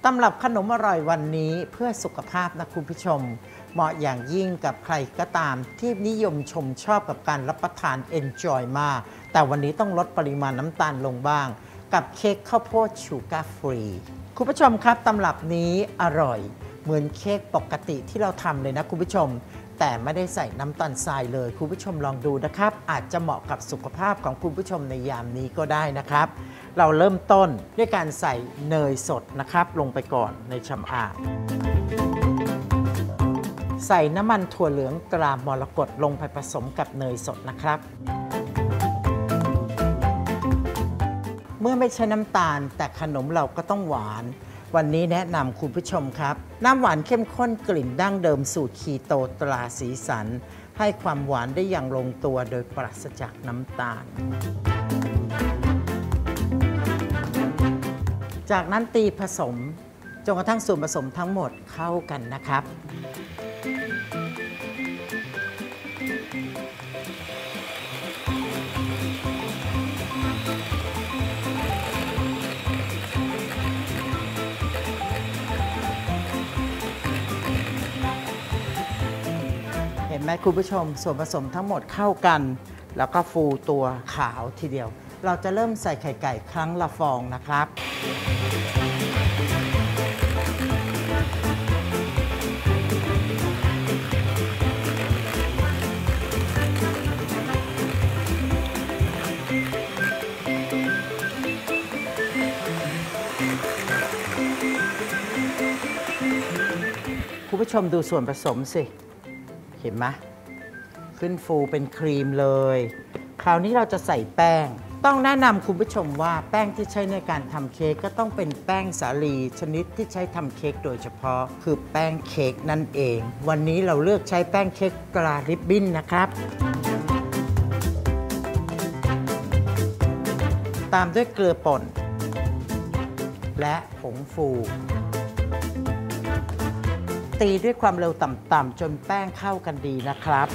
ตำรับขนมอร่อยวันนี้เพื่อสุขภาพนะคุณผู้ชมเหมาะอย่างยิ่งกับใครก็ตามที่นิยมชมชอบกับการรับประทาน Enjoy มากแต่วันนี้ต้องลดปริมาณน้ำตาลลงบ้างกับเค้กข้าวโพดชูการ์ฟรีคุณผู้ชมครับตำรับนี้อร่อยเหมือนเค้กปกติที่เราทำเลยนะคุณผู้ชมแต่ไม่ได้ใส่น้ำตาลทรายเลยคุณผู้ชมลองดูนะครับอาจจะเหมาะกับสุขภาพของคุณผู้ชมในยามนี้ก็ได้นะครับเราเริ่มต้นด้วยการใส่เนยสดนะครับลงไปก่อนในชำอ่างใส่น้ำมันถั่วเหลืองตรามรกตลงไปผสมกับเนยสดนะครับเมื่อไม่ใช้น้ำตาลแต่ขนมเราก็ต้องหวานวันนี้แนะนำคุณผู้ชมครับน้ำหวานเข้มข้นกลิ่นดั้งเดิมสูตรคีโตตราสีสันให้ความหวานได้อย่างลงตัวโดยปราศจากน้ำตาลจากนั้นตีผสมจนกระทั่งส่วนผสมทั้งหมดเข้ากันนะครับเห็นไหมคุณผู้ชมส่วนผสมทั้งหมดเข้ากันแล้วก็ฟูตัวขาวทีเดียวเราจะเริ่มใส่ไข่ไก่ครั้งละฟองนะครับคุณผู้ชมดูส่วนผสมสิเห็นไหมขึ้นฟูเป็นครีมเลยคราวนี้เราจะใส่แป้งต้องแนะนำคุณผู้ชมว่าแป้งที่ใช้ในการทำเค้กก็ต้องเป็นแป้งสาลีชนิดที่ใช้ทำเค้กโดยเฉพาะคือแป้งเค้กนั่นเองวันนี้เราเลือกใช้แป้งเค้กตราริบบิ้นนะครับตามด้วยเกลือป่นและผงฟูตีด้วยความเร็วต่ำๆจนแป้งเข้ากันดีนะครับ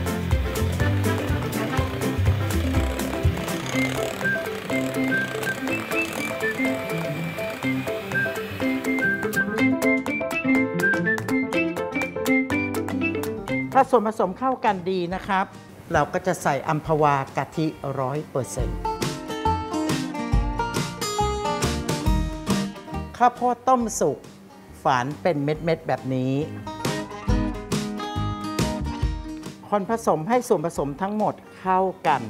ถ้าส่วนผสมเข้ากันดีนะครับเราก็จะใส่อัมพวากะทิ 100%ข้าวโพดต้มสุกฝานเป็นเม็ดๆแบบนี้คนผสมให้ส่วนผสมทั้งหมดเข้ากัน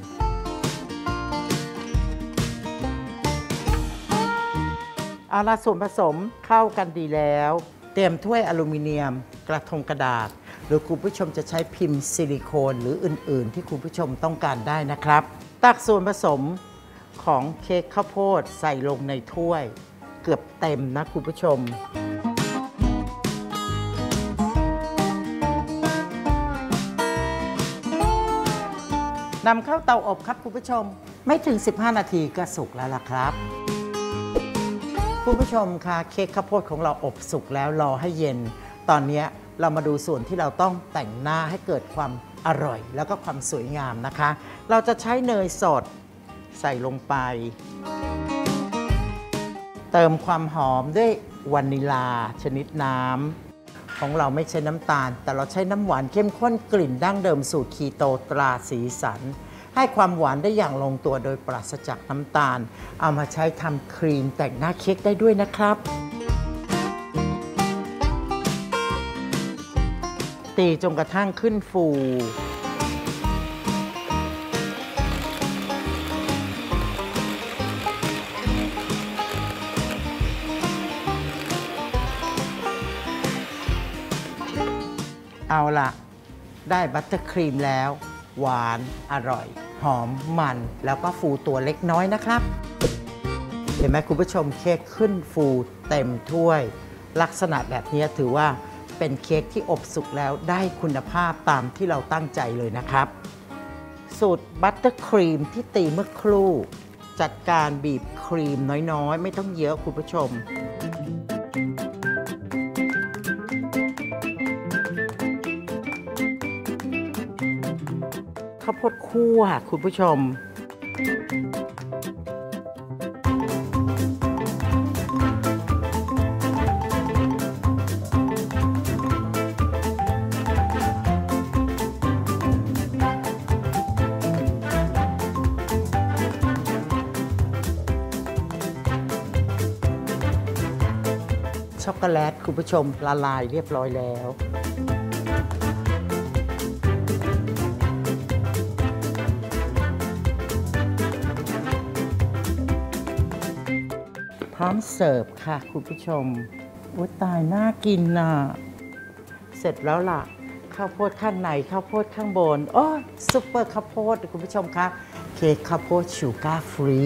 เอาละส่วนผสมเข้ากันดีแล้วเตรียมถ้วยอลูมิเนียมกระทงกระดาษหรือคุณผู้ชมจะใช้พิมพ์ซิลิโคนหรืออื่นๆที่คุณผู้ชมต้องการได้นะครับตักส่วนผสมของเค้กข้าวโพดใส่ลงในถ้วยเกือบเต็มนะคุณผู้ชมนำเข้าเตาอบครับคุณผู้ชมไม่ถึง15นาทีก็สุกแล้วล่ะครับคุณผู้ชมคะเค้กข้าวโพดของเราอบสุกแล้วรอให้เย็นตอนนี้เรามาดูส่วนที่เราต้องแต่งหน้าให้เกิดความอร่อยแล้วก็ความสวยงามนะคะเราจะใช้เนยสดใส่ลงไปเติมความหอมด้วยวานิลาชนิดน้ำของเราไม่ใช้น้ำตาลแต่เราใช้น้ำหวานเข้มข้นกลิ่นดั้งเดิมสูตรคีโตตราสีสันให้ความหวานได้อย่างลงตัวโดยปราศจากน้ำตาลเอามาใช้ทำครีมแต่งหน้าเค้กได้ด้วยนะครับตีจนกระทั่งขึ้นฟูเอาล่ะได้บัตเตอร์ครีมแล้วหวานอร่อยหอมมันแล้วก็ฟูตัวเล็กน้อยนะครับเห็นไหมคุณผู้ชมเค้กขึ้นฟูเต็มถ้วยลักษณะแบบนี้ถือว่าเป็นเค้กที่อบสุกแล้วได้คุณภาพตามที่เราตั้งใจเลยนะครับสูตรบัตเตอร์ครีมที่ตีเมื่อครู่จัดการบีบครีมน้อยๆไม่ต้องเยอะคุณผู้ชมข้าวโพดคั่วคุณผู้ชม นช็อกโกแลตคุณผู้ชมละลายเรียบร้อยแล้วพร้อมเสิร์ฟค่ะคุณผู้ชมอุ๊ยตายน่ากินน่ะเสร็จแล้วล่ะข้าวโพดข้างในข้าวโพดข้างบนโอ้ซุปเปอร์ข้าวโพดคุณผู้ชมคะเค้กข้าวโพดชูการ์ฟรี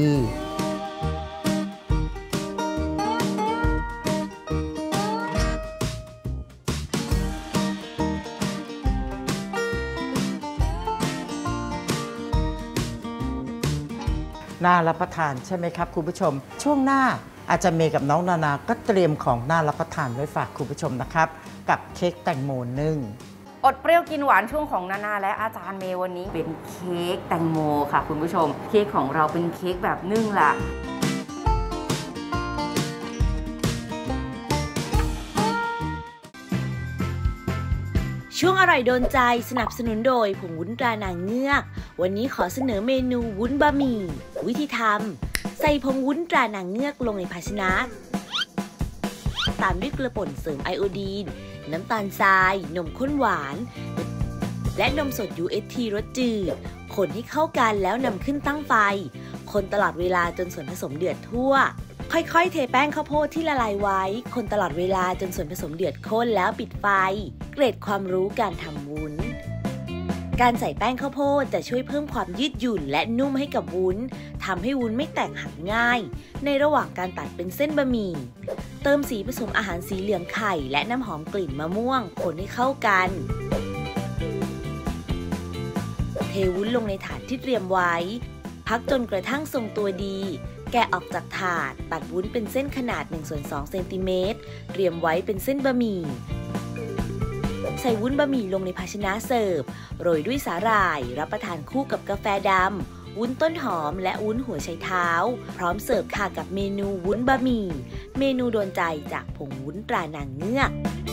น่ารับประทานใช่ไหมครับคุณผู้ชมช่วงหน้าอาจจะเมย์กับน้องนานาก็เตรียมของน่ารับประทานไว้ฝากคุณผู้ชมนะครับกับเค้กแตงโมนึ่งอดเปรี้ยวกินหวานช่วงของนานาและอาจารย์เมย์วันนี้เป็นเค้กแตงโมค่ะคุณผู้ชมเค้กของเราเป็นเค้กแบบนึ่งล่ะช่วงอร่อยโดนใจสนับสนุนโดยผงวุ้นตรานางเงือกวันนี้ขอเสนอเมนูวุ้นบะหมี่วิธีทำใส่ผงวุ้นตรานางเงือกลงในภาชนะตามด้วยเกลือป่นเสริมไอโอดีนน้ำตาลทรายนมข้นหวานและนมสด UHT รสจืดคนให้เข้ากันแล้วนำขึ้นตั้งไฟคนตลอดเวลาจนส่วนผสมเดือดทั่วค่อยๆเทแป้งข้าวโพดที่ละลายไว้คนตลอดเวลาจนส่วนผสมเดือดข้นแล้วปิดไฟเกร็ดความรู้การทำวุ้นการใส่แป้งข้าวโพดจะช่วยเพิ่มความยืดหยุ่นและนุ่มให้กับวุ้นทำให้วุ้นไม่แตกหักง่ายในระหว่างการตัดเป็นเส้นบะหมี่เติมสีผสมอาหารสีเหลืองไข่และน้ำหอมกลิ่นมะม่วงคนให้เข้ากันเทวุ้นลงในถาดที่เตรียมไว้พักจนกระทั่งทรงตัวดีแกะออกจากถาดตัดวุ้นเป็นเส้นขนาด 1/2 เซนติเมตรเตรียมไว้เป็นเส้นบะหมี่ใส่วุ้นบะหมี่ลงในภาชนะเสิร์ฟโรยด้วยสาหร่ายรับประทานคู่กับกาแฟดำวุ้นต้นหอมและวุ้นหัวไชเท้าพร้อมเสิร์ฟค่ะกับเมนูวุ้นบะหมี่เมนูโดนใจจากผงวุ้นตรานางเงือก